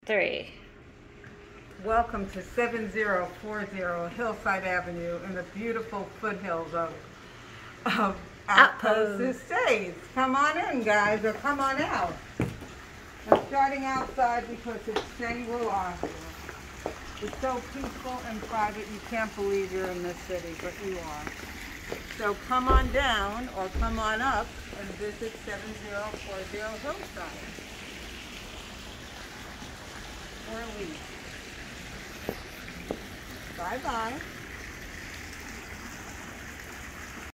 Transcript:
Three. Welcome to 7040 Hillside Avenue in the beautiful foothills of Outpost Estates. Come on in, guys, or come on out. I'm starting outside because it's Shangri-La here. It's so peaceful and private, you can't believe you're in this city, but you are. So come on down or come on up and visit 7040 Hillside. Or leave. Bye-bye.